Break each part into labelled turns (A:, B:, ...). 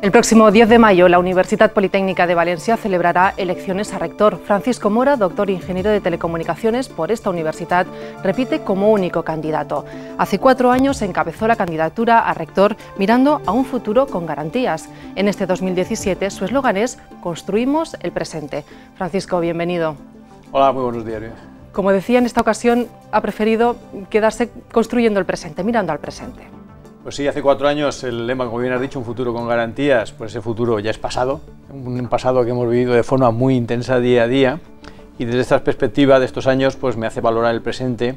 A: El próximo 10 de mayo, la Universitat Politécnica de Valencia celebrará elecciones a rector. Francisco Mora, doctor ingeniero de telecomunicaciones por esta universidad, repite como único candidato. Hace 4 años encabezó la candidatura a rector mirando a un futuro con garantías. En este 2017 su eslogan es «Construimos el presente». Francisco, bienvenido.
B: Hola, muy buenos días.
A: Como decía, en esta ocasión ha preferido quedarse construyendo el presente, mirando al presente.
B: Pues sí, hace 4 años el lema, como bien has dicho, un futuro con garantías, pues ese futuro ya es pasado, un pasado que hemos vivido de forma muy intensa día a día, y desde esta perspectiva de estos años pues me hace valorar el presente,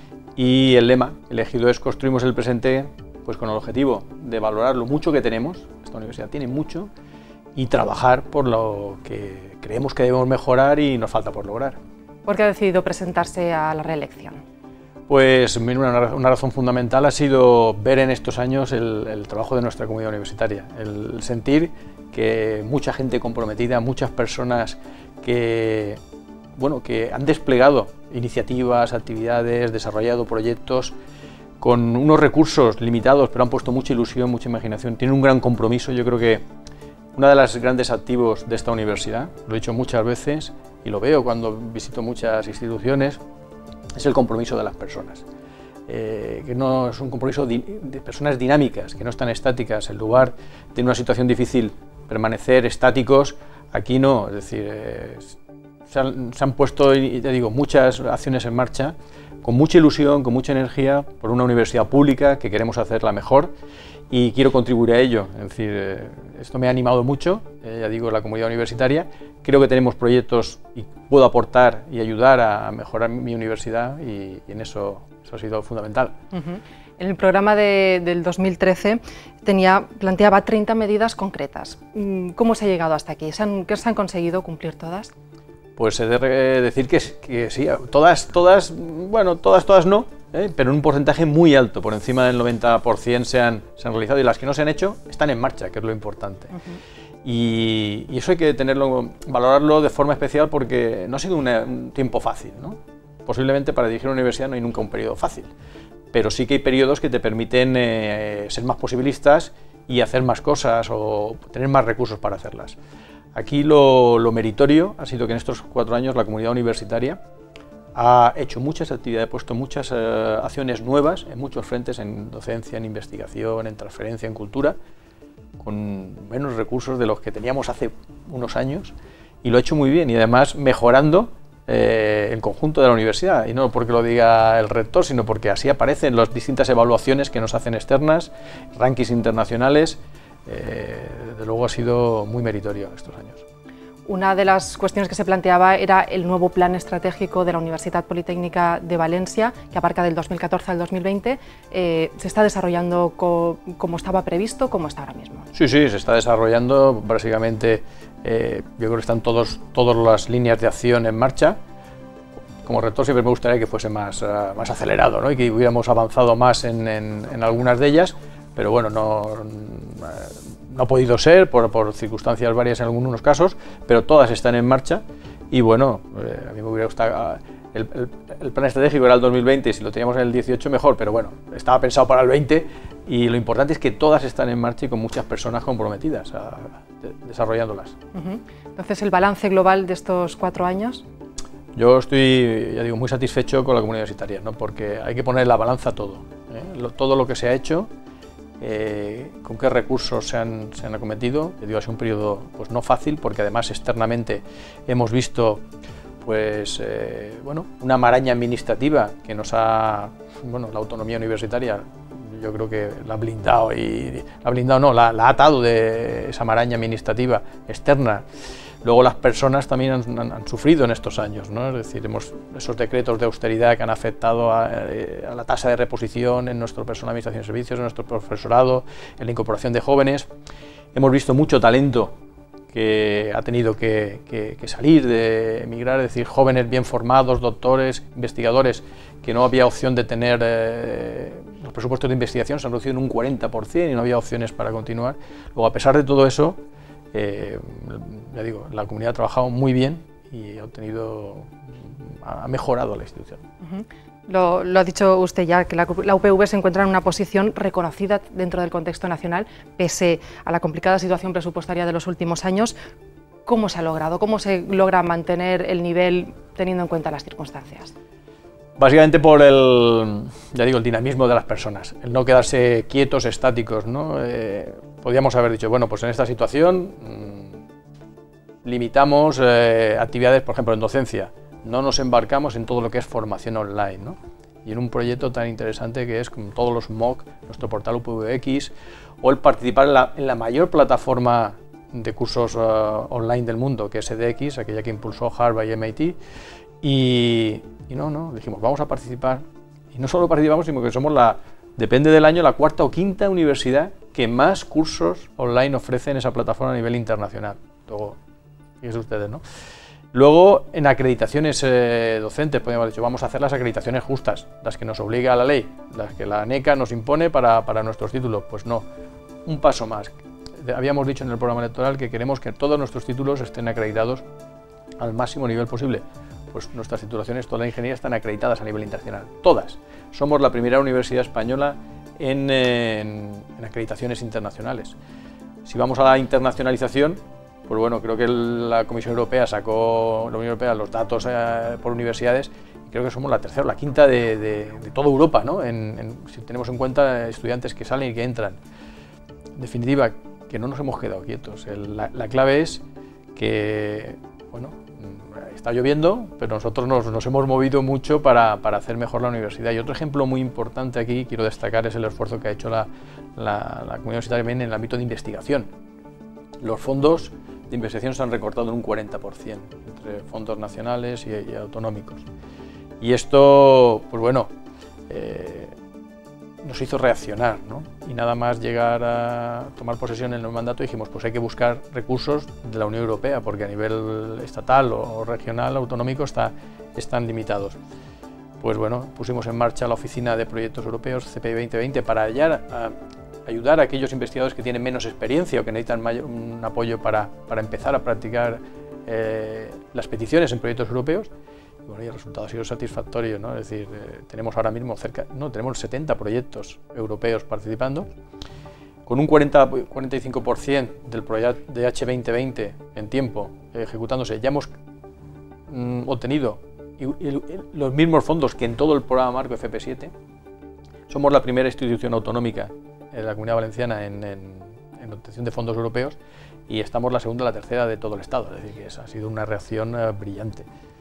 B: y el lema elegido es «Construimos el presente», pues con el objetivo de valorar lo mucho que tenemos, esta universidad tiene mucho, y trabajar por lo que creemos que debemos mejorar y nos falta por lograr.
A: ¿Por qué ha decidido presentarse a la reelección?
B: Pues una razón fundamental ha sido ver en estos años el trabajo de nuestra comunidad universitaria, el sentir que mucha gente comprometida, muchas personas que han desplegado iniciativas, actividades, desarrollado proyectos con unos recursos limitados, pero han puesto mucha ilusión, mucha imaginación, tienen un gran compromiso. Yo creo que uno de los grandes activos de esta universidad, lo he dicho muchas veces y lo veo cuando visito muchas instituciones, es el compromiso de las personas, que no es un compromiso de personas dinámicas, que no están estáticas. En lugar de una situación difícil permanecer estáticos, aquí no, es decir, se han puesto, ya digo, muchas acciones en marcha, con mucha ilusión, con mucha energía, por una universidad pública que queremos hacerla mejor y quiero contribuir a ello. Es decir, esto me ha animado mucho, ya digo, la comunidad universitaria. Creo que tenemos proyectos y puedo aportar y ayudar a mejorar mi universidad y en eso ha sido fundamental.
A: En el programa del 2013 planteaba 30 medidas concretas. ¿Cómo se ha llegado hasta aquí? ¿Se han conseguido cumplir todas?
B: Pues he de decir que sí, todas no, pero en un porcentaje muy alto, por encima del 90% se han realizado, y las que no se han hecho están en marcha, que es lo importante. Y eso hay que valorarlo de forma especial porque no ha sido un tiempo fácil, ¿no? Posiblemente para dirigir una universidad no hay nunca un periodo fácil, pero sí que hay periodos que te permiten ser más posibilistas y hacer más cosas o tener más recursos para hacerlas. Aquí lo meritorio ha sido que en estos 4 años la comunidad universitaria ha hecho muchas actividades, ha puesto muchas acciones nuevas en muchos frentes, en docencia, en investigación, en transferencia, en cultura, con menos recursos de los que teníamos hace unos años, y lo ha hecho muy bien, y además mejorando el conjunto de la universidad, y no porque lo diga el rector, sino porque así aparecen las distintas evaluaciones que nos hacen externas, rankings internacionales. Desde luego ha sido muy meritorio estos años.
A: Una de las cuestiones que se planteaba era el nuevo plan estratégico de la Universitat Politécnica de Valencia, que abarca del 2014 al 2020. ¿Se está desarrollando como estaba previsto, como está ahora mismo?
B: Sí, se está desarrollando. Básicamente, yo creo que están todas las líneas de acción en marcha. Como rector siempre me gustaría que fuese más acelerado, ¿no? Y que hubiéramos avanzado más en algunas de ellas, pero bueno, no ha podido ser por circunstancias varias en algunos casos, pero todas están en marcha. Y bueno, a mí me hubiera gustado, el plan estratégico era el 2020, y si lo teníamos en el 18 mejor, pero bueno, estaba pensado para el 20, y lo importante es que todas están en marcha y con muchas personas comprometidas desarrollándolas.
A: Entonces, ¿el balance global de estos 4 años?
B: Yo estoy, ya digo, muy satisfecho con la comunidad universitaria, ¿no? Porque hay que poner en la balanza todo, todo lo que se ha hecho, con qué recursos se han acometido. Yo digo, ha sido un periodo pues no fácil, porque además externamente hemos visto una maraña administrativa que nos ha, la autonomía universitaria, yo creo que la ha atado de esa maraña administrativa externa. Luego las personas también han sufrido en estos años, ¿no? Es decir, esos decretos de austeridad que han afectado a la tasa de reposición en nuestro personal de administración de servicios, en nuestro profesorado, en la incorporación de jóvenes. Hemos visto mucho talento que ha tenido que salir, de emigrar, es decir, jóvenes bien formados, doctores, investigadores, que no había opción de tener los presupuestos de investigación, se han reducido en un 40% y no había opciones para continuar. Luego, a pesar de todo eso, ya digo, la comunidad ha trabajado muy bien y ha mejorado la institución.
A: Lo ha dicho usted ya, que la UPV se encuentra en una posición reconocida dentro del contexto nacional, pese a la complicada situación presupuestaria de los últimos años. ¿Cómo se ha logrado? ¿Cómo se logra mantener el nivel teniendo en cuenta las circunstancias?
B: Básicamente por el dinamismo de las personas, el no quedarse quietos, estáticos, ¿no? Podríamos haber dicho, bueno, pues en esta situación limitamos actividades, por ejemplo, en docencia. No nos embarcamos en todo lo que es formación online, ¿no? Y en un proyecto tan interesante que es con todos los MOOC, nuestro portal UPVX, o el participar en la mayor plataforma de cursos online del mundo, que es edX, aquella que impulsó Harvard y MIT, y dijimos, vamos a participar, y no solo participamos, sino que somos depende del año, la cuarta o quinta universidad que más cursos online ofrece en esa plataforma a nivel internacional. Luego, fíjense ustedes, ¿no? Luego, en acreditaciones docentes, podríamos haber dicho, vamos a hacer las acreditaciones justas, las que nos obliga la ley, las que la ANECA nos impone para nuestros títulos. Pues no, un paso más. Habíamos dicho en el programa electoral que queremos que todos nuestros títulos estén acreditados al máximo nivel posible. Pues nuestras titulaciones, toda la ingeniería, están acreditadas a nivel internacional, todas. Somos la primera universidad española en acreditaciones internacionales. Si vamos a la internacionalización, pues bueno, creo que la Comisión Europea sacó, la Unión Europea, los datos por universidades, y creo que somos la tercera o la quinta de toda Europa, ¿no? Si tenemos en cuenta estudiantes que salen y que entran. En definitiva, que no nos hemos quedado quietos. La clave es que, bueno, está lloviendo, pero nosotros nos hemos movido mucho para hacer mejor la universidad. Y otro ejemplo muy importante aquí, quiero destacar, es el esfuerzo que ha hecho la comunidad universitaria también en el ámbito de investigación. Los fondos de investigación se han recortado en un 40%, entre fondos nacionales y autonómicos. Y esto, pues bueno, nos hizo reaccionar, ¿no? Y nada más llegar a tomar posesión en el mandato dijimos, pues hay que buscar recursos de la Unión Europea, porque a nivel estatal o regional, autonómico, están limitados. Pues bueno, pusimos en marcha la Oficina de Proyectos Europeos, CPI 2020, para ayudar a aquellos investigadores que tienen menos experiencia o que necesitan un apoyo para empezar a practicar las peticiones en proyectos europeos. Y bueno, y el resultado ha sido satisfactorio, ¿no? Es decir, tenemos ahora mismo tenemos 70 proyectos europeos participando, con un 45% del proyecto de H2020 en tiempo ejecutándose. Ya hemos obtenido los mismos fondos que en todo el programa marco FP7. Somos la primera institución autonómica de la Comunidad Valenciana en obtención de fondos europeos, y estamos la segunda o la tercera de todo el Estado. Es decir, que ha sido una reacción brillante.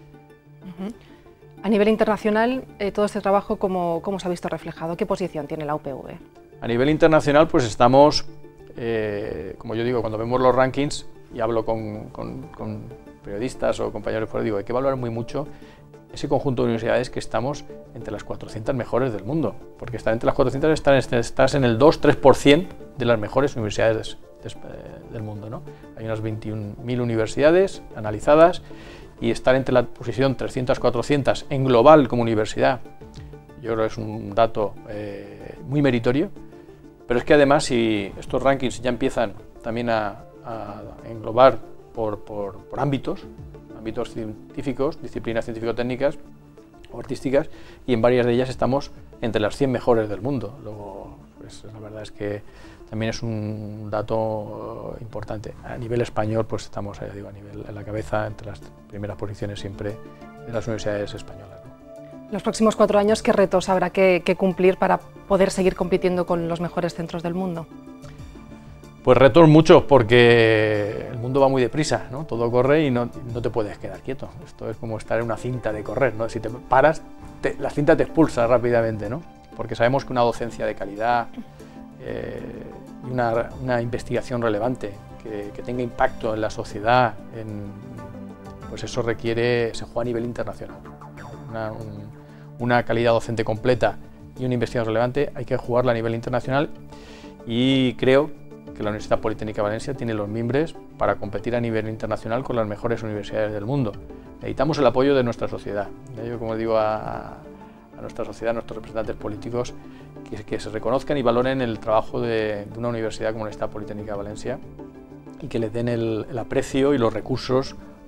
A: A nivel internacional, todo este trabajo, ¿cómo se ha visto reflejado? ¿Qué posición tiene la UPV?
B: A nivel internacional, pues estamos, como yo digo, cuando vemos los rankings, y hablo con periodistas o compañeros, pues digo, hay que valorar muy mucho ese conjunto de universidades que estamos entre las 400 mejores del mundo, porque estar entre las 400 estás en el 2-3% de las mejores universidades del mundo, ¿no? Hay unas 21.000 universidades analizadas, y estar entre la posición 300-400 en global como universidad, yo creo que es un dato muy meritorio. Pero es que además, si estos rankings ya empiezan también a englobar por ámbitos científicos, disciplinas científico-técnicas o artísticas, y en varias de ellas estamos entre las 100 mejores del mundo. Luego, pues, la verdad es que también es un dato importante. A nivel español, pues estamos, digo, en la cabeza, entre las primeras posiciones siempre de las universidades españolas, ¿no?
A: Los próximos 4 años, ¿qué retos habrá que cumplir para poder seguir compitiendo con los mejores centros del mundo?
B: Pues retos muchos, porque el mundo va muy deprisa, ¿no? Todo corre y no te puedes quedar quieto. Esto es como estar en una cinta de correr, ¿no? Si te paras, la cinta te expulsa rápidamente, ¿no? Porque sabemos que una docencia de calidad y una investigación relevante que tenga impacto en la sociedad, pues eso se juega a nivel internacional. Una calidad docente completa y una investigación relevante hay que jugarla a nivel internacional, y creo que la Universidad Politécnica de Valencia tiene los mimbres para competir a nivel internacional con las mejores universidades del mundo. Necesitamos el apoyo de nuestra sociedad. Yo, como digo a nuestra sociedad, a nuestros representantes políticos, que se reconozcan y valoren el trabajo de una universidad como la Universidad Politécnica de Valencia, y que le den el aprecio y los recursos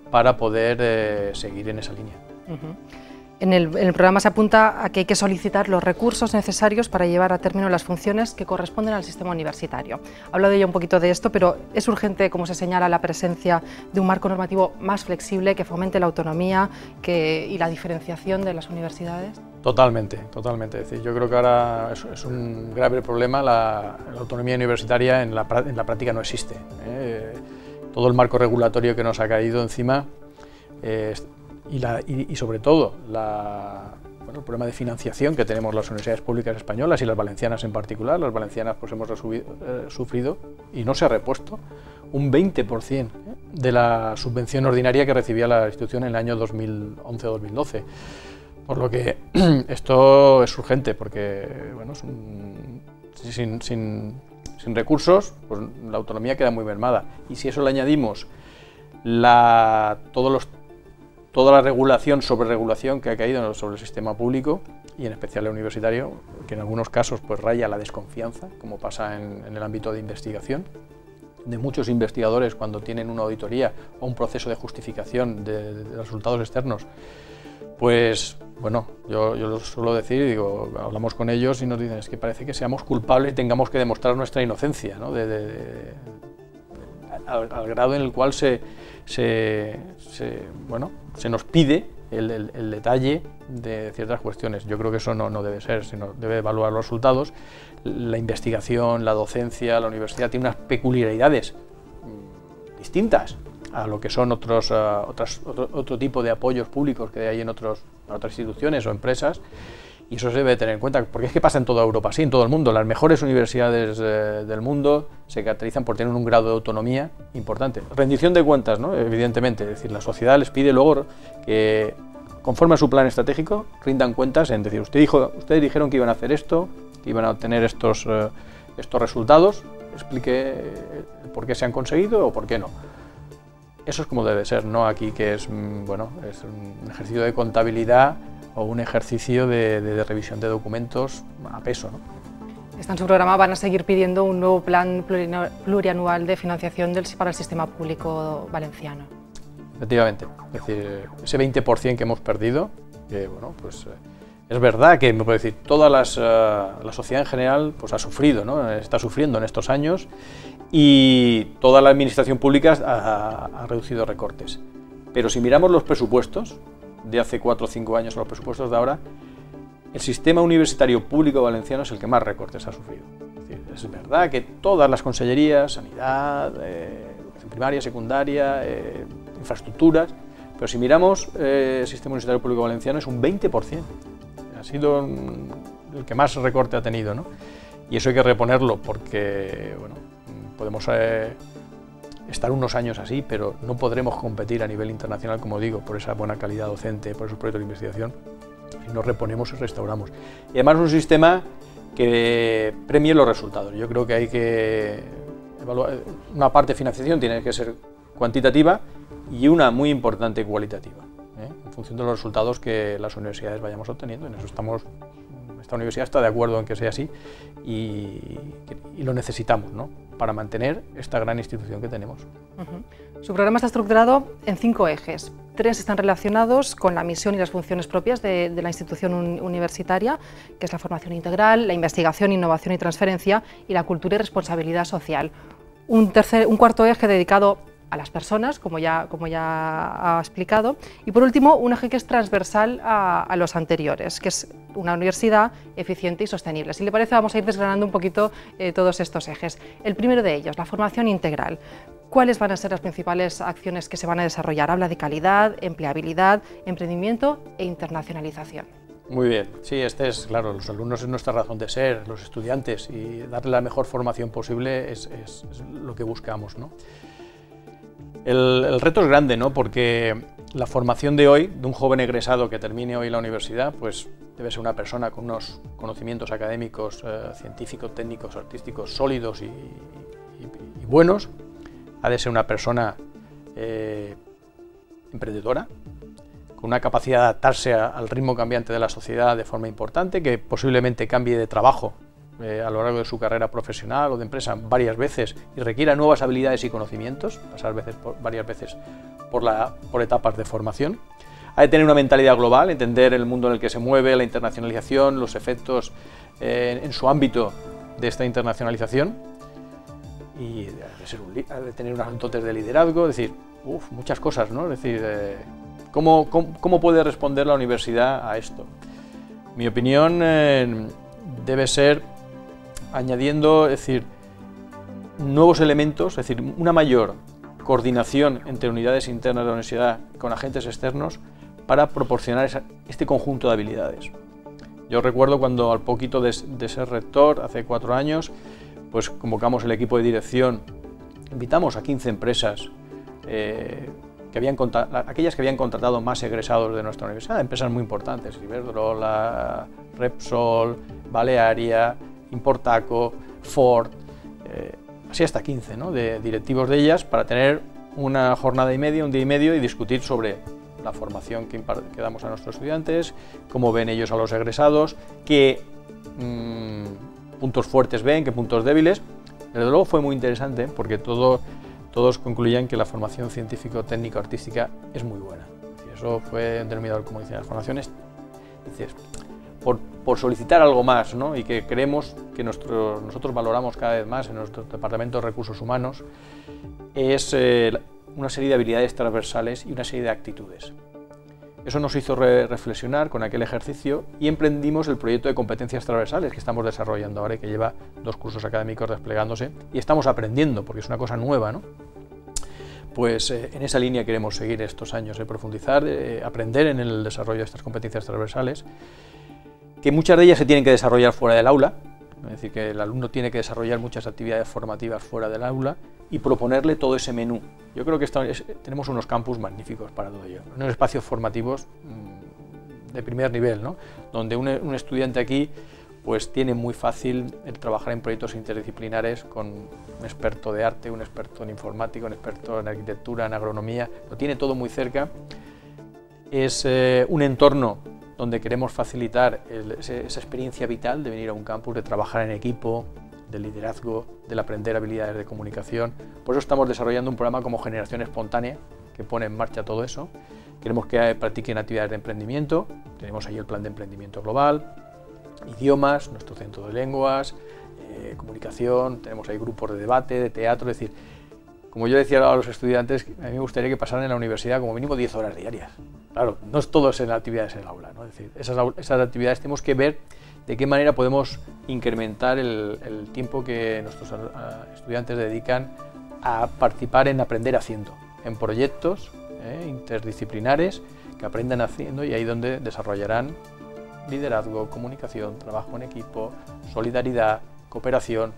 B: para poder seguir en esa línea.
A: En el programa se apunta a que hay que solicitar los recursos necesarios para llevar a término las funciones que corresponden al sistema universitario. Ha hablado ya un poquito de esto, pero es urgente, como se señala, la presencia de un marco normativo más flexible que fomente la autonomía y la diferenciación de las universidades.
B: Totalmente, totalmente. Es decir, yo creo que ahora es un grave problema, la autonomía universitaria en la práctica no existe. Todo el marco regulatorio que nos ha caído encima y sobre todo el problema de financiación que tenemos las universidades públicas españolas y las valencianas en particular. Las valencianas pues hemos sufrido y no se ha repuesto un 20% de la subvención ordinaria que recibía la institución en el año 2011-2012. Por lo que esto es urgente porque bueno, sin recursos pues la autonomía queda muy mermada. Y si eso le añadimos toda la regulación, sobreregulación que ha caído sobre el sistema público y en especial el universitario, que en algunos casos pues raya la desconfianza, como pasa en el ámbito de investigación, de muchos investigadores cuando tienen una auditoría o un proceso de justificación de resultados externos, pues bueno, yo lo suelo decir, digo, hablamos con ellos y nos dicen es que parece que seamos culpables y tengamos que demostrar nuestra inocencia, ¿no? Al grado en el cual se nos pide el detalle de ciertas cuestiones. Yo creo que eso no debe ser, sino debe evaluar los resultados. La investigación, la docencia, la universidad tiene unas peculiaridades distintas a lo que son otro tipo de apoyos públicos que hay en otras instituciones o empresas. Y eso se debe tener en cuenta, porque es que pasa en toda Europa, sí, en todo el mundo. Las mejores universidades del mundo se caracterizan por tener un grado de autonomía importante. Rendición de cuentas, ¿no? Evidentemente, es decir, la sociedad les pide luego que, conforme a su plan estratégico, rindan cuentas, es decir, ustedes dijeron que iban a hacer esto, que iban a obtener estos resultados, explique por qué se han conseguido o por qué no. Eso es como debe ser, no aquí que es un ejercicio de contabilidad o un ejercicio de revisión de documentos a peso, ¿no?
A: En su programa van a seguir pidiendo un nuevo plan plurianual de financiación para el sistema público valenciano.
B: Efectivamente, es decir, ese 20% que hemos perdido, que bueno, pues es verdad que me puede decir, toda la sociedad en general pues ha sufrido, ¿no? Está sufriendo en estos años y toda la administración pública ha reducido recortes. Pero si miramos los presupuestos de hace 4 o 5 años a los presupuestos de ahora, el sistema universitario público valenciano es el que más recortes ha sufrido. Es verdad que todas las consellerías, sanidad, primaria, secundaria, infraestructuras, pero si miramos el sistema universitario público valenciano es un 20%. Ha sido el que más recorte ha tenido, ¿no? Y eso hay que reponerlo porque, bueno, podemos estar unos años así, pero no podremos competir a nivel internacional, como digo, por esa buena calidad docente, por esos proyectos de investigación, si no reponemos y restauramos. Y además un sistema que premie los resultados. Yo creo que hay que evaluar, una parte de financiación tiene que ser cuantitativa y una muy importante cualitativa, en función de los resultados que las universidades vayamos obteniendo. En eso esta universidad está de acuerdo en que sea así y lo necesitamos, ¿no?, para mantener esta gran institución que tenemos.
A: Su programa está estructurado en 5 ejes. 3 están relacionados con la misión y las funciones propias de la institución universitaria, que es la formación integral, la investigación, innovación y transferencia, y la cultura y responsabilidad social. Un cuarto eje dedicado a las personas, como ya ha explicado, y por último un eje que es transversal a los anteriores, que es una universidad eficiente y sostenible. Si le parece, vamos a ir desgranando un poquito todos estos ejes. El primero de ellos, la formación integral. ¿Cuáles van a ser las principales acciones que se van a desarrollar? Habla de calidad, empleabilidad, emprendimiento e internacionalización.
B: Muy bien, sí, claro, los alumnos es nuestra razón de ser, los estudiantes, y darle la mejor formación posible es lo que buscamos, ¿no? El reto es grande, ¿no?, porque la formación de hoy, de un joven egresado que termine hoy la universidad, pues debe ser una persona con unos conocimientos académicos, científicos, técnicos, artísticos sólidos y buenos. Ha de ser una persona emprendedora, con una capacidad de adaptarse al ritmo cambiante de la sociedad de forma importante, que posiblemente cambie de trabajo a lo largo de su carrera profesional o de empresa varias veces y requiera nuevas habilidades y conocimientos, pasar varias veces por etapas de formación. Ha de tener una mentalidad global, entender el mundo en el que se mueve, la internacionalización, los efectos en su ámbito de esta internacionalización, y ha de tener unas dotes de liderazgo, es decir, muchas cosas, ¿no? Es decir, ¿cómo puede responder la universidad a esto? Mi opinión debe ser añadiendo, es decir, nuevos elementos, es decir, una mayor coordinación entre unidades internas de la universidad con agentes externos para proporcionar este conjunto de habilidades. Yo recuerdo cuando al poquito de ser rector, hace 4 años, pues convocamos el equipo de dirección, invitamos a 15 empresas, aquellas que habían contratado más egresados de nuestra universidad, empresas muy importantes, Iberdrola, Repsol, Balearia, Importaco, Ford, así hasta 15, ¿no?, de directivos de ellas, para tener una jornada y media, un día y medio, y discutir sobre la formación que damos a nuestros estudiantes, cómo ven ellos a los egresados, qué puntos fuertes ven, qué puntos débiles. Desde luego fue muy interesante porque todos concluían que la formación científico-técnico-artística es muy buena. Eso fue un denominador común de las formaciones. Dices, por solicitar algo más, ¿no?, y que creemos que nosotros valoramos cada vez más en nuestro Departamento de Recursos Humanos, es una serie de habilidades transversales y una serie de actitudes. Eso nos hizo reflexionar con aquel ejercicio y emprendimos el proyecto de competencias transversales que estamos desarrollando ahora y que lleva 2 cursos académicos desplegándose, y estamos aprendiendo porque es una cosa nueva, ¿no? Pues en esa línea queremos seguir estos años, profundizar, aprender en el desarrollo de estas competencias transversales, que muchas de ellas se tienen que desarrollar fuera del aula, es decir, que el alumno tiene que desarrollar muchas actividades formativas fuera del aula y proponerle todo ese menú. Yo creo que tenemos unos campus magníficos para todo ello, unos espacios formativos de primer nivel, ¿no?, donde un estudiante aquí pues tiene muy fácil el trabajar en proyectos interdisciplinares con un experto de arte, un experto en informática, un experto en arquitectura, en agronomía, lo tiene todo muy cerca. Es un entorno donde queremos facilitar esa experiencia vital de venir a un campus, de trabajar en equipo, del liderazgo, del aprender habilidades de comunicación. Por eso estamos desarrollando un programa como Generación Espontánea, que pone en marcha todo eso. Queremos que practiquen actividades de emprendimiento, tenemos ahí el plan de emprendimiento global, idiomas, nuestro centro de lenguas, comunicación, tenemos ahí grupos de debate, de teatro, es decir, como yo decía a los estudiantes, a mí me gustaría que pasaran en la universidad como mínimo 10 horas diarias. Claro, no es todo en actividades en el aula, ¿no? Es decir, esas actividades tenemos que ver de qué manera podemos incrementar el tiempo que nuestros estudiantes dedican a participar en aprender haciendo, en proyectos interdisciplinares que aprendan haciendo, y ahí donde desarrollarán liderazgo, comunicación, trabajo en equipo, solidaridad, cooperación,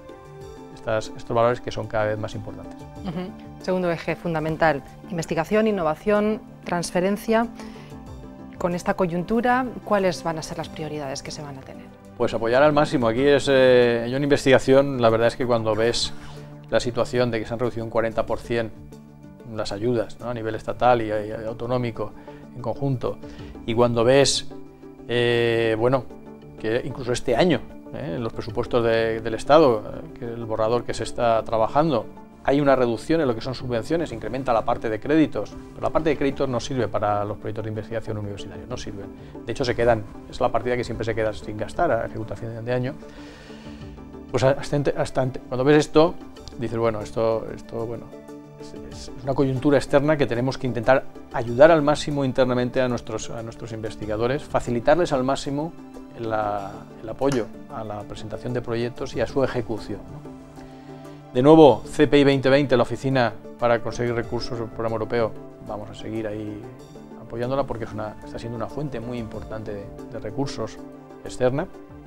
B: estos valores que son cada vez más importantes.
A: Segundo eje fundamental, investigación, innovación, transferencia. Con esta coyuntura, ¿cuáles van a ser las prioridades que se van a tener?
B: Pues apoyar al máximo. Aquí yo en investigación, la verdad es que cuando ves la situación de que se han reducido un 40% las ayudas, ¿no?, a nivel estatal y autonómico en conjunto, y cuando ves bueno, que incluso este año, en los presupuestos del Estado, que el borrador que se está trabajando, hay una reducción en lo que son subvenciones, incrementa la parte de créditos, pero la parte de créditos no sirve para los proyectos de investigación universitarios, no sirven. De hecho, es la partida que siempre se queda sin gastar a ejecución de año. Pues cuando ves esto, dices, bueno, esto bueno, es una coyuntura externa que tenemos que intentar ayudar al máximo internamente a nuestros investigadores, facilitarles al máximo el apoyo a la presentación de proyectos y a su ejecución, ¿no? De nuevo, CPI 2020, la Oficina para conseguir recursos del Programa Europeo, vamos a seguir ahí apoyándola porque está siendo una fuente muy importante de recursos externa,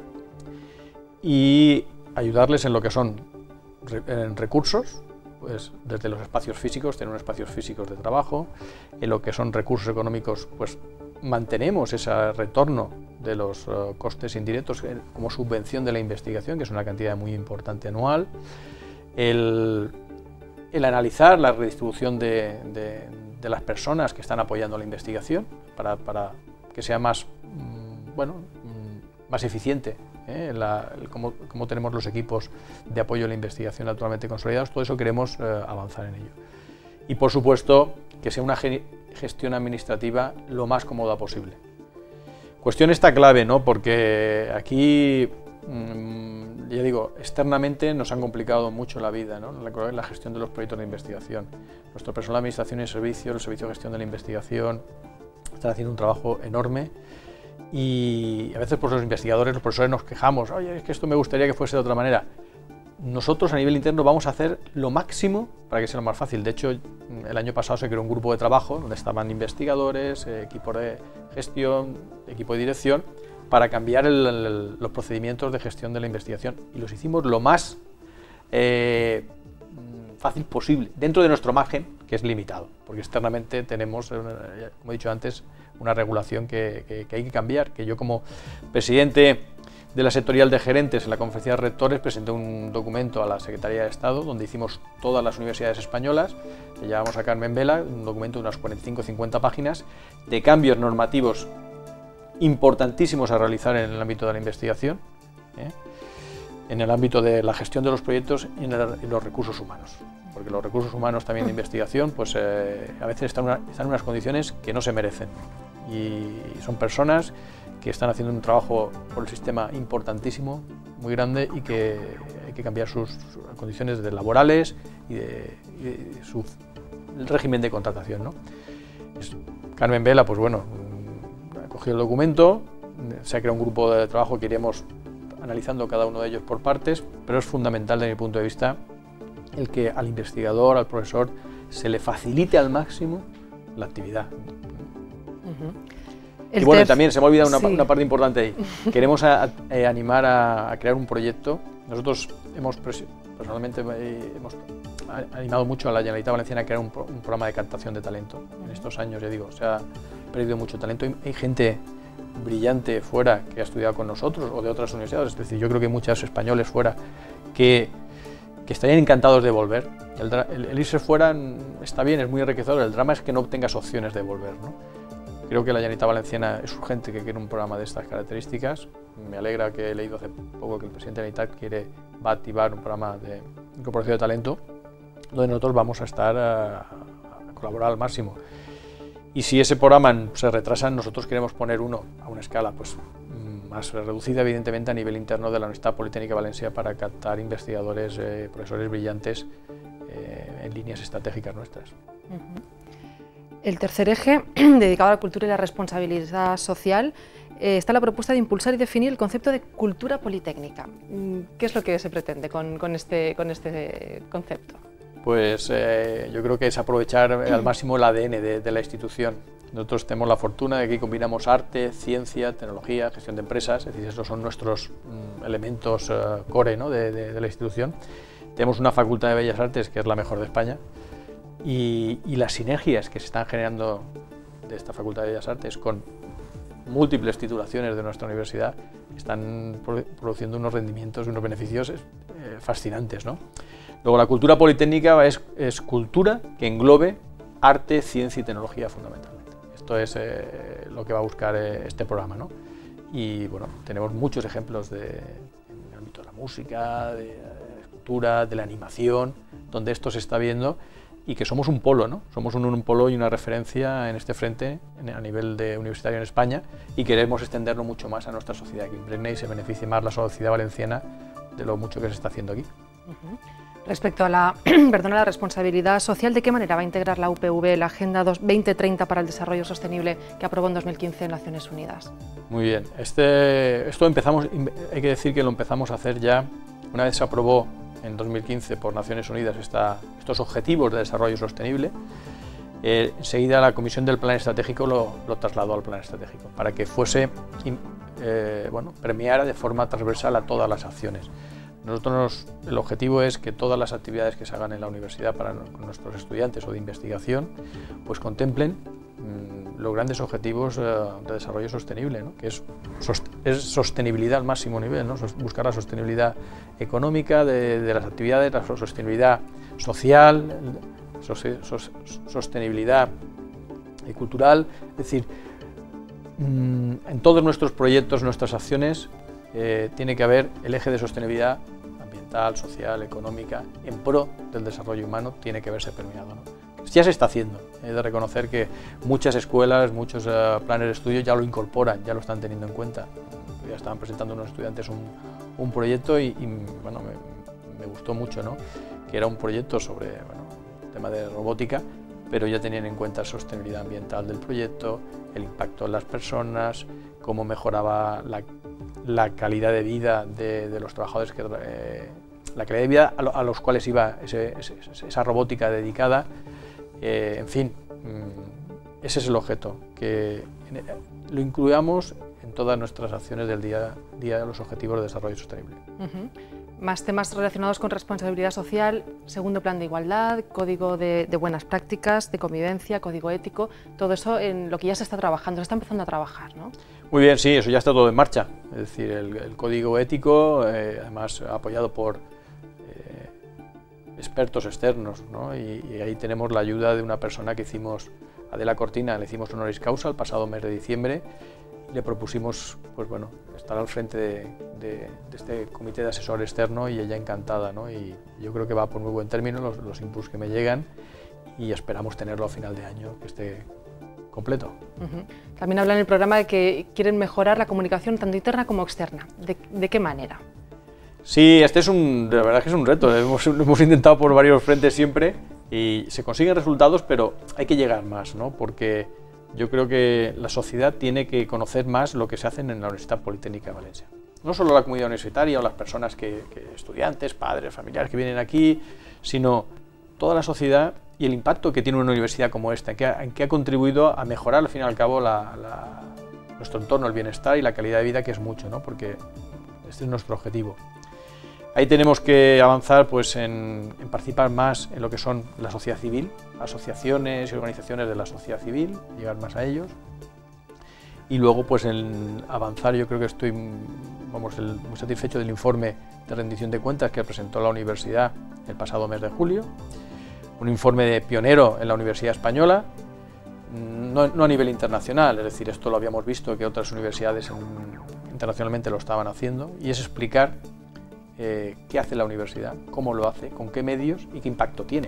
B: y ayudarles en lo que son recursos, pues desde los espacios físicos, tener unos espacios físicos de trabajo, en lo que son recursos económicos, pues mantenemos ese retorno de los costes indirectos como subvención de la investigación, que es una cantidad muy importante anual, el analizar la redistribución de las personas que están apoyando la investigación para que sea más eficiente cómo tenemos los equipos de apoyo a la investigación actualmente consolidados, todo eso queremos avanzar en ello. Y por supuesto que sea una gestión administrativa lo más cómoda posible. Cuestión esta clave, ¿no? Porque aquí, ya digo, externamente nos han complicado mucho la vida, ¿no? La gestión de los proyectos de investigación. Nuestro personal de administración y servicios, el servicio de gestión de la investigación, están haciendo un trabajo enorme y a veces pues, los investigadores, los profesores nos quejamos, oye, es que esto me gustaría que fuese de otra manera. Nosotros a nivel interno vamos a hacer lo máximo para que sea lo más fácil. De hecho, el año pasado se creó un grupo de trabajo donde estaban investigadores, equipo de gestión, equipo de dirección, para cambiar los procedimientos de gestión de la investigación. Y los hicimos lo más fácil posible, dentro de nuestro margen, que es limitado, porque externamente tenemos, como he dicho antes, una regulación que hay que cambiar, que yo como presidente de la sectorial de gerentes en la conferencia de rectores presenté un documento a la Secretaría de Estado donde hicimos todas las universidades españolas, le llevamos a Carmen Vela, un documento de unas 45-50 páginas de cambios normativos importantísimos a realizar en el ámbito de la investigación, en el ámbito de la gestión de los proyectos y en los recursos humanos, porque los recursos humanos también de investigación pues, a veces están en unas condiciones que no se merecen y son personas que están haciendo un trabajo por el sistema importantísimo, muy grande y que hay que cambiar sus condiciones laborales y de su régimen de contratación, ¿no? Carmen Vela, pues bueno, ha cogido el documento, se ha creado un grupo de trabajo que iremos analizando cada uno de ellos por partes, pero es fundamental desde mi punto de vista el que al investigador, al profesor, se le facilite al máximo la actividad. Y bueno, también se me ha olvidado una parte importante ahí. Queremos animar a crear un proyecto. Nosotros personalmente hemos animado mucho a la Generalitat Valenciana a crear un programa de captación de talento. En estos años, ya digo, se ha perdido mucho talento. Hay gente brillante fuera que ha estudiado con nosotros o de otras universidades. Es decir, yo creo que hay muchos españoles fuera que estarían encantados de volver. El irse fuera está bien, es muy enriquecedor. El drama es que no obtengas opciones de volver, ¿no? Creo que la Generalitat Valenciana es urgente que quiera un programa de estas características. Me alegra que he leído hace poco que el presidente de la Generalitat va a activar un programa de incorporación de talento, donde nosotros vamos a estar a colaborar al máximo. Y si ese programa se retrasa, nosotros queremos poner uno a una escala pues, más reducida, evidentemente, a nivel interno de la Universitat Politécnica de Valencia para captar investigadores, profesores brillantes en líneas estratégicas nuestras.
A: El tercer eje, dedicado a la cultura y la responsabilidad social, está la propuesta de impulsar y definir el concepto de cultura politécnica. ¿Qué es lo que se pretende con este concepto?
B: Pues yo creo que es aprovechar al máximo el ADN de la institución. Nosotros tenemos la fortuna de que combinamos arte, ciencia, tecnología, gestión de empresas, es decir, esos son nuestros elementos core, ¿no? de la institución. Tenemos una Facultad de Bellas Artes que es la mejor de España. Y las sinergias que se están generando de esta Facultad de Bellas Artes con múltiples titulaciones de nuestra universidad están produciendo unos rendimientos y unos beneficios fascinantes, ¿no? Luego, la cultura politécnica es cultura que englobe arte, ciencia y tecnología fundamentalmente. Esto es lo que va a buscar este programa, ¿no? Y bueno, tenemos muchos ejemplos en el ámbito de la música, de la escultura, de la animación, donde esto se está viendo y que somos un polo, ¿no? Somos un polo y una referencia en este frente a nivel universitario en España y queremos extenderlo mucho más a nuestra sociedad, que impregne y se beneficie más la sociedad valenciana de lo mucho que se está haciendo aquí.
A: Respecto a la responsabilidad social, ¿de qué manera va a integrar la UPV la Agenda 2030 para el Desarrollo Sostenible que aprobó en 2015 en Naciones Unidas?
B: Muy bien. Esto hay que decir que lo empezamos a hacer ya una vez se aprobó en 2015 por Naciones Unidas estos objetivos de desarrollo sostenible. Enseguida la Comisión del Plan Estratégico lo trasladó al Plan Estratégico para que fuese, premiara de forma transversal a todas las acciones. El objetivo es que todas las actividades que se hagan en la universidad con nuestros estudiantes o de investigación pues contemplen los grandes objetivos de desarrollo sostenible, ¿no? Que es sostenibilidad al máximo nivel, ¿no? Buscar la sostenibilidad económica de las actividades, la sostenibilidad social, sostenibilidad cultural, es decir, en todos nuestros proyectos, nuestras acciones, tiene que haber el eje de sostenibilidad ambiental, social, económica, en pro del desarrollo humano, tiene que verse permeado, ¿no? Ya se está haciendo, he de reconocer que muchas escuelas, muchos planes de estudio ya lo incorporan, ya lo están teniendo en cuenta. Ya estaban presentando unos estudiantes un proyecto y bueno, me gustó mucho, ¿no? Que era un proyecto sobre tema de robótica, pero ya tenían en cuenta la sostenibilidad ambiental del proyecto, el impacto en las personas, cómo mejoraba la calidad de vida de los trabajadores, la calidad de vida a los cuales iba esa robótica dedicada. En fin, ese es el objeto, que lo incluyamos en todas nuestras acciones del día a día, los objetivos de desarrollo sostenible.
A: Más temas relacionados con responsabilidad social, segundo plan de igualdad, código de buenas prácticas, de convivencia, código ético, todo eso en lo que ya se está trabajando, se está empezando a trabajar, ¿no?
B: Muy bien, sí, eso ya está todo en marcha, es decir, el código ético, además apoyado por expertos externos, ¿no? Y ahí tenemos la ayuda de una persona que hicimos, Adela Cortina, le hicimos honoris causa el pasado mes de diciembre, y le propusimos, pues bueno, estar al frente de este comité de asesor externo, y ella encantada, ¿no? Y yo creo que va por muy buen término los inputs que me llegan, y esperamos tenerlo a final de año, que esté completo.
A: También hablan en el programa de que quieren mejorar la comunicación tanto interna como externa. ¿De qué manera?
B: Sí, este es de verdad que es un reto, lo hemos intentado por varios frentes siempre y se consiguen resultados, pero hay que llegar más, ¿no? Porque yo creo que la sociedad tiene que conocer más lo que se hace en la Universidad Politécnica de Valencia. No solo la comunidad universitaria o las personas estudiantes, padres, familiares que vienen aquí, sino toda la sociedad y el impacto que tiene una universidad como esta, en que ha contribuido a mejorar al fin y al cabo nuestro entorno, el bienestar y la calidad de vida, que es mucho, ¿no? Porque este es nuestro objetivo. Ahí tenemos que avanzar pues, en participar más en lo que son la sociedad civil, asociaciones y organizaciones de la sociedad civil, llegar más a ellos. Y luego pues, en avanzar, yo creo que estoy muy satisfecho del informe de rendición de cuentas que presentó la universidad el pasado mes de julio. Un informe de pionero en la Universidad Española, no a nivel internacional, es decir, esto lo habíamos visto que otras universidades internacionalmente lo estaban haciendo, y es explicar qué hace la universidad, cómo lo hace, con qué medios y qué impacto tiene.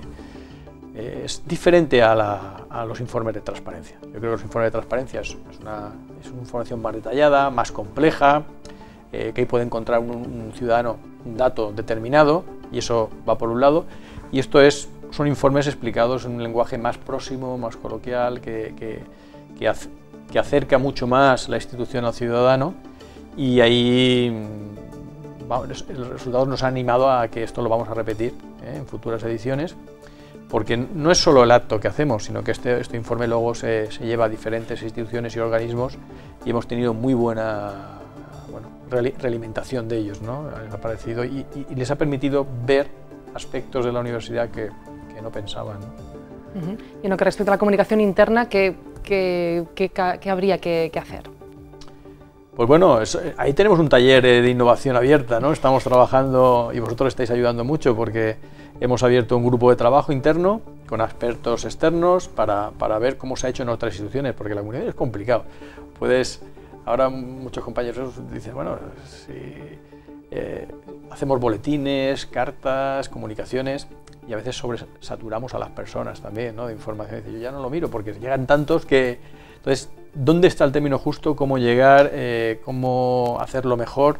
B: Es diferente a los informes de transparencia. Yo creo que los informes de transparencia es una información más detallada, más compleja, que ahí puede encontrar un ciudadano un dato determinado, y eso va por un lado, y esto son informes explicados en un lenguaje más próximo, más coloquial, que acerca mucho más la institución al ciudadano, y ahí el resultado nos ha animado a que esto lo vamos a repetir en futuras ediciones, porque no es solo el acto que hacemos, sino que este informe luego se lleva a diferentes instituciones y organismos, y hemos tenido muy buena realimentación de ellos, ¿no? Les ha parecido y les ha permitido ver aspectos de la universidad que no pensaban, ¿no?
A: Y en lo que respecta a la comunicación interna, ¿qué habría que hacer?
B: Pues bueno, ahí tenemos un taller de innovación abierta, ¿no? Estamos trabajando, y vosotros estáis ayudando mucho, porque hemos abierto un grupo de trabajo interno con expertos externos para ver cómo se ha hecho en otras instituciones, porque la comunicación es complicado. Ahora muchos compañeros dicen, bueno, si hacemos boletines, cartas, comunicaciones, y a veces sobresaturamos a las personas también, ¿no? De información. Dice, yo ya no lo miro porque llegan tantos que... Entonces, ¿dónde está el término justo? ¿Cómo llegar? ¿Cómo hacerlo mejor?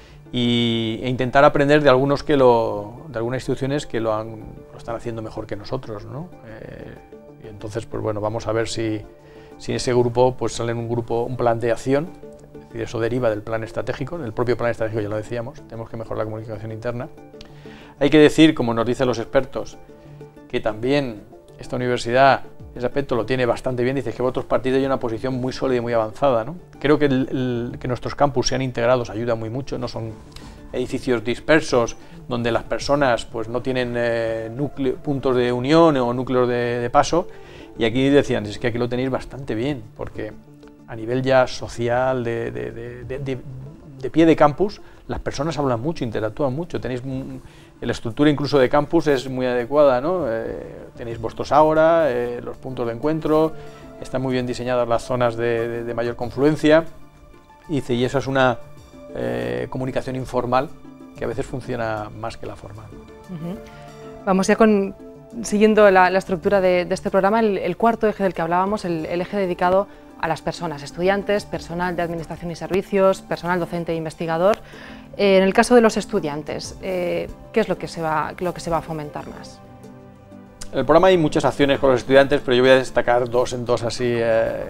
B: E intentar aprender de algunas instituciones que lo están haciendo mejor que nosotros, ¿no? Y entonces, pues bueno, vamos a ver si en ese grupo pues sale un plan de acción. Es decir, eso deriva del plan estratégico, del propio plan estratégico, ya lo decíamos, tenemos que mejorar la comunicación interna. Hay que decir, como nos dicen los expertos, que también esta universidad ese aspecto lo tiene bastante bien. Dices que otros partidos hay una posición muy sólida y muy avanzada, ¿no? Creo que que nuestros campus sean integrados ayuda muy mucho, no son edificios dispersos donde las personas pues no tienen puntos de unión o núcleos de paso, y aquí decían, es que aquí lo tenéis bastante bien, porque a nivel ya social, de pie de campus, las personas hablan mucho, interactúan mucho, tenéis la estructura incluso de campus es muy adecuada, ¿no? Tenéis vuestros ágora, los puntos de encuentro, están muy bien diseñadas las zonas de mayor confluencia, y esa es una comunicación informal que a veces funciona más que la formal.
A: Vamos ya siguiendo la estructura de este programa, el cuarto eje del que hablábamos, el eje dedicado a las personas, estudiantes, personal de administración y servicios, personal docente e investigador. En el caso de los estudiantes, ¿qué es lo que se va a fomentar más?
B: En el programa hay muchas acciones con los estudiantes, pero yo voy a destacar dos así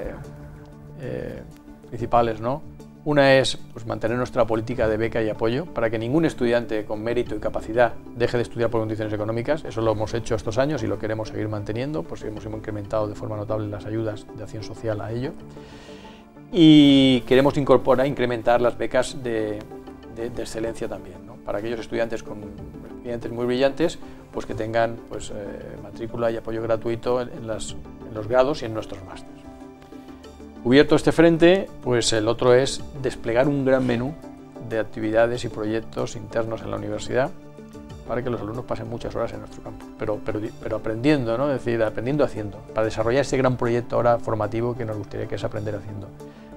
B: principales, ¿no? Una es pues, mantener nuestra política de beca y apoyo para que ningún estudiante con mérito y capacidad deje de estudiar por condiciones económicas. Eso lo hemos hecho estos años y lo queremos seguir manteniendo, pues hemos incrementado de forma notable las ayudas de acción social a ello. Y queremos incrementar las becas de excelencia también, ¿no? Para aquellos estudiantes muy brillantes, pues que tengan pues, matrícula y apoyo gratuito en los grados y en nuestros másteres. Cubierto este frente, pues el otro es desplegar un gran menú de actividades y proyectos internos en la universidad para que los alumnos pasen muchas horas en nuestro campo, pero aprendiendo, ¿no? Es decir, aprendiendo haciendo, para desarrollar ese gran proyecto ahora formativo que nos gustaría, que es aprender haciendo.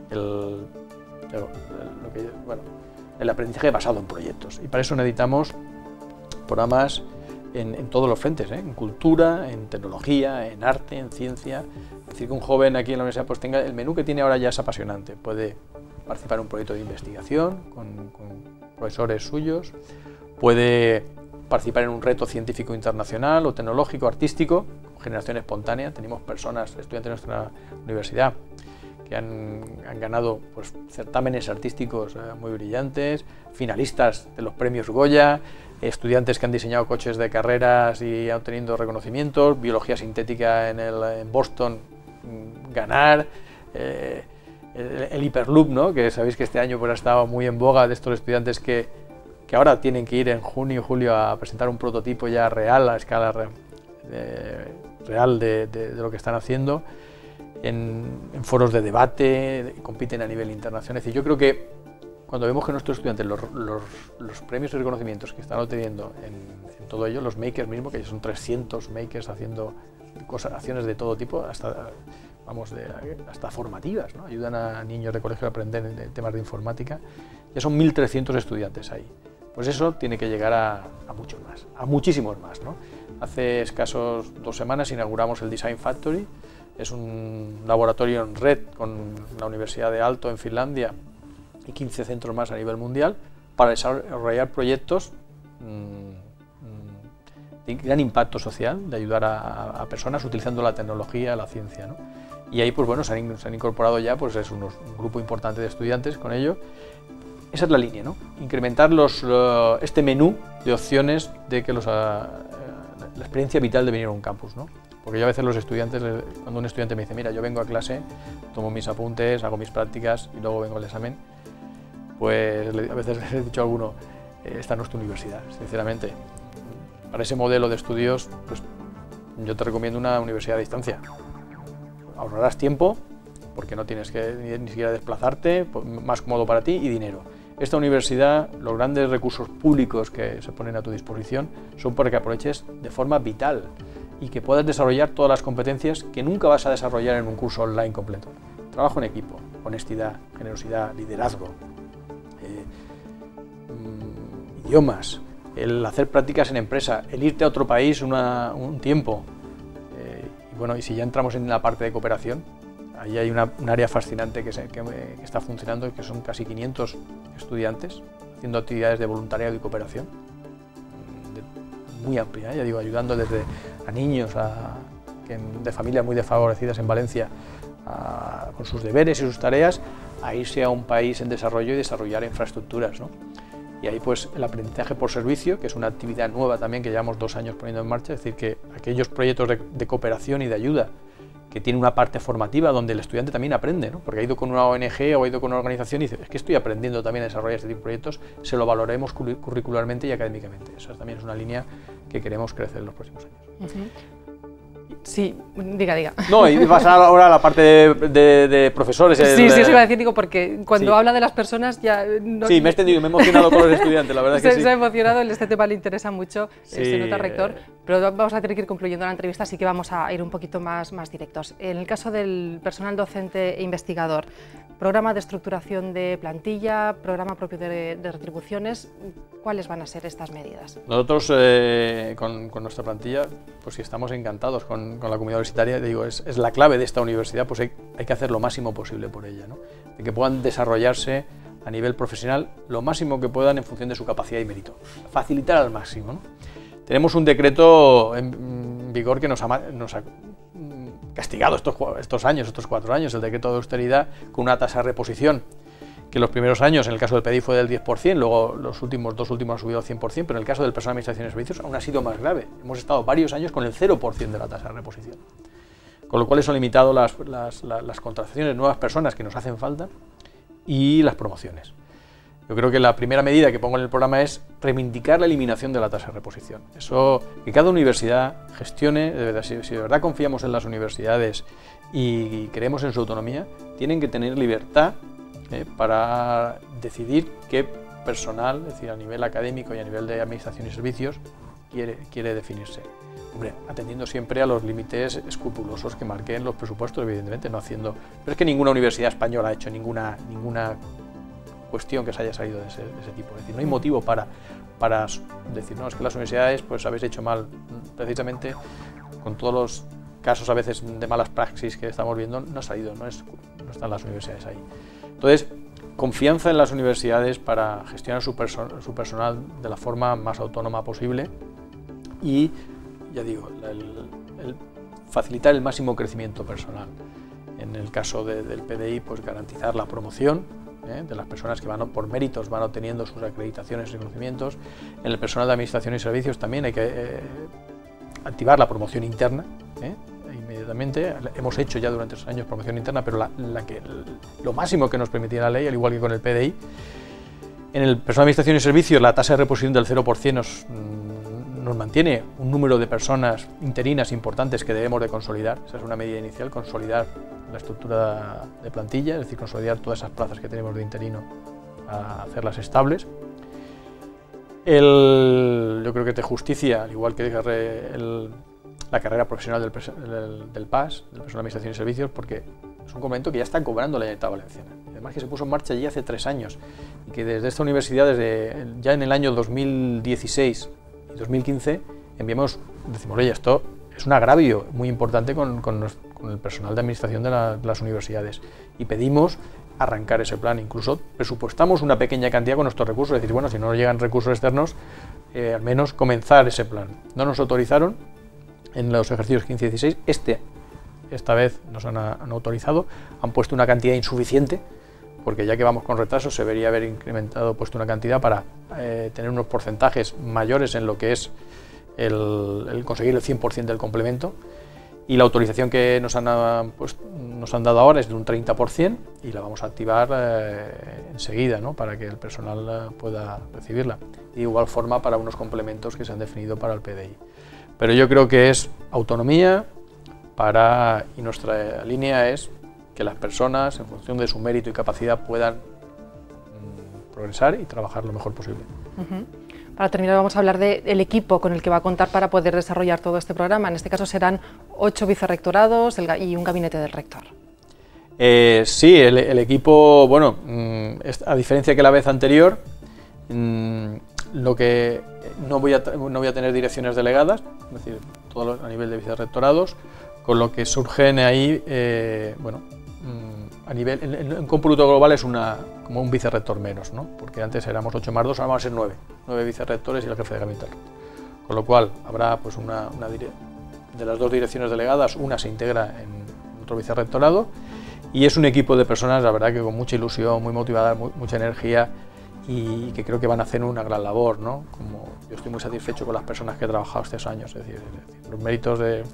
B: El aprendizaje basado en proyectos, y para eso necesitamos programas en todos los frentes, en cultura, en tecnología, en arte, en ciencia. Es decir, que un joven aquí en la universidad pues tenga el menú que tiene ahora ya es apasionante. Puede participar en un proyecto de investigación con profesores suyos, puede participar en un reto científico internacional o tecnológico, artístico, con generación espontánea. Tenemos personas, estudiantes de nuestra universidad, que han ganado pues, certámenes artísticos muy brillantes, finalistas de los premios Goya, estudiantes que han diseñado coches de carreras y han obtenido reconocimientos, biología sintética en Boston, ganar, el Hyperloop, ¿no? Que sabéis que este año pues, ha estado muy en boga de estos estudiantes que ahora tienen que ir en junio y julio a presentar un prototipo ya real, a escala real de lo que están haciendo, en foros de debate, compiten a nivel internacional. Es decir, yo creo que cuando vemos que nuestros estudiantes, los premios y reconocimientos que están obteniendo en todo ello, los makers mismos, que ya son 300 makers haciendo acciones de todo tipo, hasta formativas, ¿no? Ayudan a niños de colegio a aprender temas de informática, ya son 1.300 estudiantes ahí. Pues eso tiene que llegar a muchos más, a muchísimos más, ¿no? Hace escasos 2 semanas inauguramos el Design Factory, es un laboratorio en red con la Universidad de Aalto en Finlandia y 15 centros más a nivel mundial para desarrollar proyectos de gran impacto social, de ayudar a personas utilizando la tecnología, la ciencia, ¿no? Y ahí pues bueno, se han incorporado ya pues es un grupo importante de estudiantes con ello. Esa es la línea, ¿no? Incrementar este menú de opciones de que la experiencia vital de venir a un campus, ¿no? Porque yo a veces los estudiantes, cuando un estudiante me dice, mira, yo vengo a clase, tomo mis apuntes, hago mis prácticas y luego vengo al examen, pues a veces les he dicho a alguno, esta no es tu universidad, sinceramente. Para ese modelo de estudios, pues yo te recomiendo una universidad a distancia. Ahorrarás tiempo, porque no tienes que ni siquiera desplazarte, más cómodo para ti, y dinero. Esta universidad, los grandes recursos públicos que se ponen a tu disposición son para que aproveches de forma vital y que puedas desarrollar todas las competencias que nunca vas a desarrollar en un curso online completo. Trabajo en equipo, honestidad, generosidad, liderazgo, idiomas, el hacer prácticas en empresa, el irte a otro país un tiempo. Y bueno, y si ya entramos en la parte de cooperación, ahí hay un área fascinante que está funcionando, que son casi 500 estudiantes haciendo actividades de voluntariado y cooperación, muy amplia, ya digo, ayudando desde a niños de familias muy desfavorecidas en Valencia con sus deberes y sus tareas, a irse a un país en desarrollo y desarrollar infraestructuras, ¿no? Y ahí pues el aprendizaje por servicio, que es una actividad nueva también que llevamos 2 años poniendo en marcha, es decir, que aquellos proyectos de cooperación y de ayuda que tienen una parte formativa donde el estudiante también aprende, ¿no? Porque ha ido con una ONG o ha ido con una organización y dice, es que estoy aprendiendo también a desarrollar este tipo de proyectos, se lo valoraremos curricularmente y académicamente. Esa también es una línea que queremos crecer en los próximos años.
A: Sí, diga.
B: No, y vas ahora a la parte de profesores.
A: Sí, eso iba a decir, digo, porque cuando habla de las personas ya... No,
B: sí, me he extendido, me he emocionado con los estudiantes, la verdad que sí.
A: Se ha emocionado, este tema le interesa mucho,
B: sí,
A: se nota, rector. pero vamos a tener que ir concluyendo la entrevista, así que vamos a ir un poquito más directos. En el caso del personal docente e investigador, programa de estructuración de plantilla, programa propio de retribuciones, ¿cuáles van a ser estas medidas?
B: Nosotros con nuestra plantilla, pues si estamos encantados con la comunidad universitaria, digo, es la clave de esta universidad, pues hay que hacer lo máximo posible por ella, ¿no? De que puedan desarrollarse a nivel profesional lo máximo que puedan en función de su capacidad y mérito, facilitar al máximo, ¿no? Tenemos un decreto en vigor que nos ha castigado estos años, estos 4 años, el decreto de austeridad, con una tasa de reposición que los primeros años, en el caso del PDI, fue del 10%, luego los dos últimos han subido al 100%, pero en el caso del personal de administración y servicios aún ha sido más grave. Hemos estado varios años con el 0% de la tasa de reposición. Con lo cual eso ha limitado las contrataciones de nuevas personas que nos hacen falta y las promociones. Yo creo que la primera medida que pongo en el programa es reivindicar la eliminación de la tasa de reposición. Eso, que cada universidad gestione, si de verdad confiamos en las universidades y creemos en su autonomía, tienen que tener libertad para decidir qué personal, es decir, a nivel académico y a nivel de administración y servicios, quiere definirse. Hombre, atendiendo siempre a los límites escrupulosos que marquen los presupuestos, evidentemente, no haciendo... Pero es que ninguna universidad española ha hecho ninguna cuestión que se haya salido de ese tipo. Es decir, no hay motivo para decir, no, es que las universidades pues habéis hecho mal. Precisamente, con todos los casos a veces de malas praxis que estamos viendo, no ha salido, no están las universidades ahí. Entonces, confianza en las universidades para gestionar su personal de la forma más autónoma posible y, ya digo, el facilitar el máximo crecimiento personal. En el caso del PDI, pues garantizar la promoción de las personas que por méritos van obteniendo sus acreditaciones y reconocimientos. En el personal de administración y servicios también hay que activar la promoción interna, inmediatamente. Hemos hecho ya durante esos años promoción interna, pero lo máximo que nos permitía la ley, al igual que con el PDI. En el personal de administración y servicios la tasa de reposición del 0% nos mantiene un número de personas interinas importantes que debemos de consolidar. Esa es una medida inicial, consolidar la estructura de plantilla, es decir, consolidar todas esas plazas que tenemos de interino a hacerlas estables. Yo creo que de justicia, al igual que la carrera profesional del PAS, del personal de administración y servicios, porque es un complemento que ya está cobrando la Generalitat Valenciana. Además que se puso en marcha ya hace 3 años y que desde esta universidad, ya en el año 2016 y 2015, decimos, oye, esto es un agravio muy importante con el personal de administración de las universidades y pedimos arrancar ese plan. Incluso presupuestamos una pequeña cantidad con nuestros recursos, es decir, bueno, si no llegan recursos externos, al menos comenzar ese plan. No nos autorizaron en los ejercicios 15 y 16, esta vez nos han autorizado, han puesto una cantidad insuficiente, porque ya que vamos con retraso se debería haber puesto una cantidad para tener unos porcentajes mayores en lo que es el conseguir el 100% del complemento, y la autorización que nos han dado ahora es de un 30% y la vamos a activar enseguida, ¿no?, para que el personal pueda recibirla. Y de igual forma para unos complementos que se han definido para el PDI. Pero yo creo que es autonomía y nuestra línea es que las personas, en función de su mérito y capacidad, puedan progresar y trabajar lo mejor posible.
A: Para terminar, vamos a hablar del equipo con el que va a contar para poder desarrollar todo este programa. En este caso serán 8 vicerrectorados y un gabinete del rector.
B: Sí, el equipo, bueno, a diferencia que la vez anterior, lo que no voy a tener direcciones delegadas, es decir, todo a nivel de vicerrectorados, con lo que surgen ahí, a nivel, en cómputo global es como un vicerrector menos, ¿no? Porque antes éramos 8 más 2, ahora vamos a ser 9 vicerrectores y el jefe de gabinete. Con lo cual habrá pues de las 2 direcciones delegadas, una se integra en otro vicerrectorado y es un equipo de personas, la verdad, que con mucha ilusión, muy motivada, mucha energía y que creo que van a hacer una gran labor, ¿no? Como yo estoy muy satisfecho con las personas que he trabajado estos años, es decir los méritos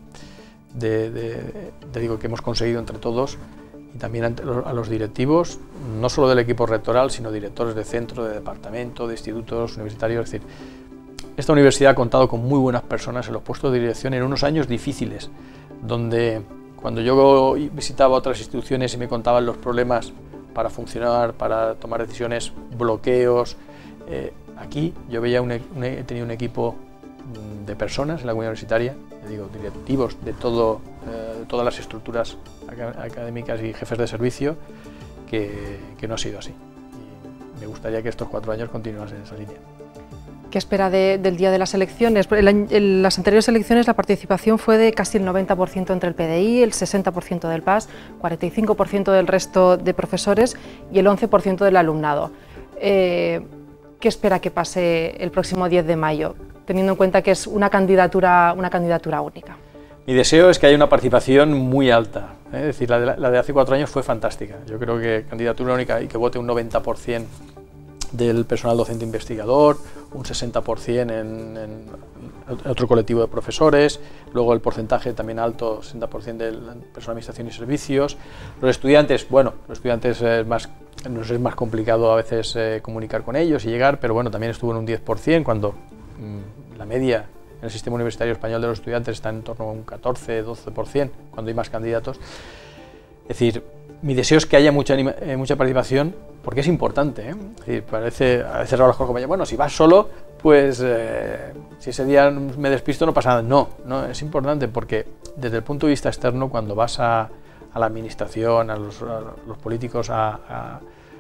B: que hemos conseguido entre todos, y también a los directivos, no solo del equipo rectoral, sino directores de centro, de departamento, de institutos universitarios. Es decir, esta universidad ha contado con muy buenas personas en los puestos de dirección en unos años difíciles, donde cuando yo visitaba otras instituciones y me contaban los problemas para funcionar, para tomar decisiones, bloqueos, aquí yo veía he tenido un equipo de personas en la comunidad universitaria, digo, directivos de todas las estructuras académicas y jefes de servicio, que no ha sido así. Y me gustaría que estos 4 años continuasen en esa línea.
A: ¿Qué espera del día de las elecciones? En las anteriores elecciones la participación fue de casi el 90% entre el PDI, el 60% del PAS, 45% del resto de profesores y el 11% del alumnado. ¿Qué espera que pase el próximo 10 de mayo, teniendo en cuenta que es una candidatura única?
B: Mi deseo es que haya una participación muy alta, es decir, la de hace 4 años fue fantástica. Yo creo que candidatura única y que vote un 90% del personal docente investigador, un 60% en otro colectivo de profesores, luego el porcentaje también alto, 60% del personal de administración y servicios. Los estudiantes, bueno, los estudiantes nos es más complicado a veces comunicar con ellos y llegar, pero bueno, también estuvo en un 10%, cuando la media en el sistema universitario español de los estudiantes está en torno a un 14-12%, cuando hay más candidatos. Es decir, mi deseo es que haya mucha participación, porque es importante, ¿eh? Es decir, parece a veces raro los compañeros, bueno, si vas solo, pues si ese día me despisto no pasa nada. No, es importante porque desde el punto de vista externo, cuando vas a la administración, a los políticos, a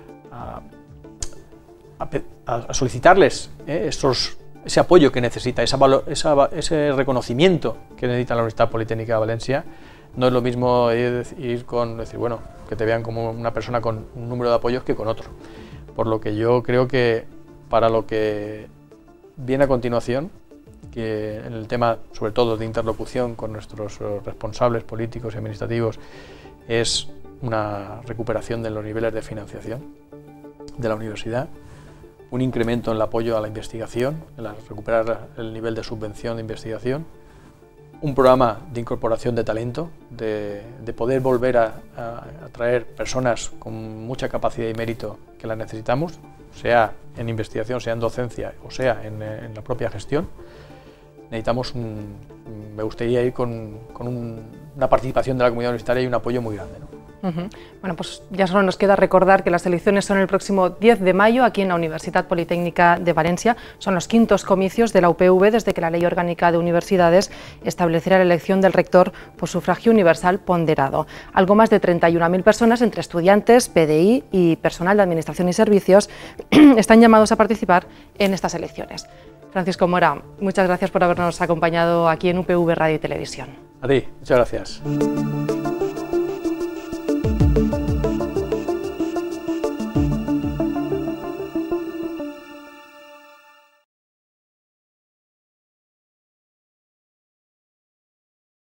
B: solicitarles ese apoyo que necesita, ese reconocimiento que necesita la Universidad Politécnica de Valencia, no es lo mismo decir, bueno, que te vean como una persona con un número de apoyos que con otro. Por lo que yo creo que para lo que viene a continuación, que en el tema sobre todo de interlocución con nuestros responsables políticos y administrativos, es una recuperación de los niveles de financiación de la universidad, un incremento en el apoyo a la investigación, recuperar el nivel de subvención de investigación, un programa de incorporación de talento, de poder volver a atraer personas con mucha capacidad y mérito que las necesitamos, sea en investigación, sea en docencia o sea en la propia gestión. Necesitamos, me gustaría ir con una participación de la comunidad universitaria y un apoyo muy grande, ¿no?
A: Bueno, pues ya solo nos queda recordar que las elecciones son el próximo 10 de mayo aquí en la Universidad Politécnica de Valencia. Son los 5º comicios de la UPV desde que la Ley Orgánica de Universidades estableciera la elección del rector por sufragio universal ponderado. Algo más de 31.000 personas, entre estudiantes, PDI y personal de Administración y Servicios, están llamados a participar en estas elecciones. Francisco Mora, muchas gracias por habernos acompañado aquí en UPV Radio y Televisión.
B: A ti, muchas gracias.